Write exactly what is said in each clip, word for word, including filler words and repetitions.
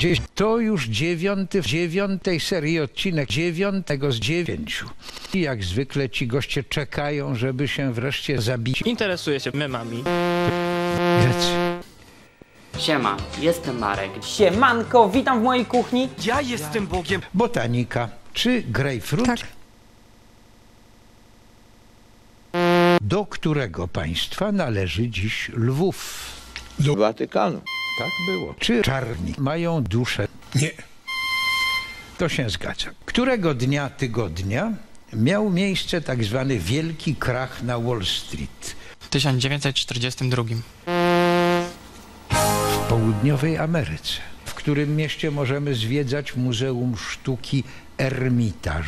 Gdzieś to już dziewiąty w dziewiątej serii odcinek dziewiątego z dziewięciu. I jak zwykle ci goście czekają, żeby się wreszcie zabić. Interesuję się memami. Grecy. Siema, jestem Marek. Siemanko, witam w mojej kuchni. Ja jestem Bogiem. Botanika. Czy grejpfrut? Tak. Do którego państwa należy dziś Lwów? Do Watykanu. Tak było. Czy czarni mają duszę? Nie. To się zgadza. Którego dnia tygodnia miał miejsce tak zwany wielki krach na Wall Street? W tysiąc dziewięćset czterdziestym drugim. W południowej Ameryce. W którym mieście możemy zwiedzać Muzeum Sztuki Ermitaż?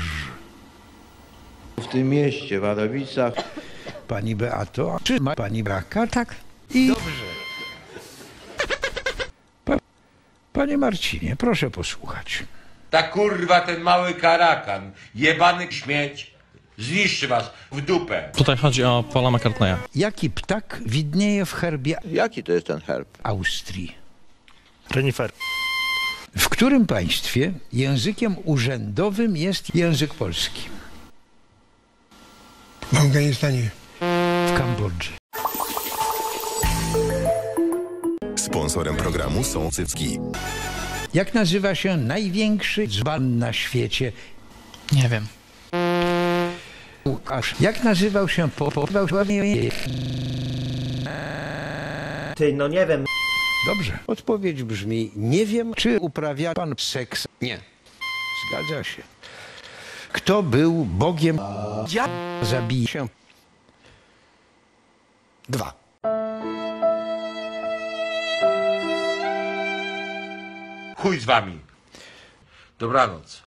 W tym mieście, w Wadowicach. Pani Beato, czy ma pani braka? Tak. I dobrze. Pa, Panie Marcinie, proszę posłuchać. Ta kurwa, ten mały karakan, jebany śmieć, zniszczy was w dupę. Tutaj chodzi o Paula McCartneya. Jaki ptak widnieje w herbie Jaki to jest ten herb? Austrii? Renifer. W którym państwie językiem urzędowym jest język polski? W Afganistanie. W Kambodży. Sponsorem programu są Cycki. Jak nazywa się największy dzban na świecie? Nie wiem. Łukasz. Jak nazywał się po... po... Ty, no nie wiem. Dobrze. Odpowiedź brzmi, nie wiem, czy uprawia pan seks. Nie. Zgadza się. Kto był Bogiem? Ja. Zabij się. Dwa. Chuj z wami. Dobranoc.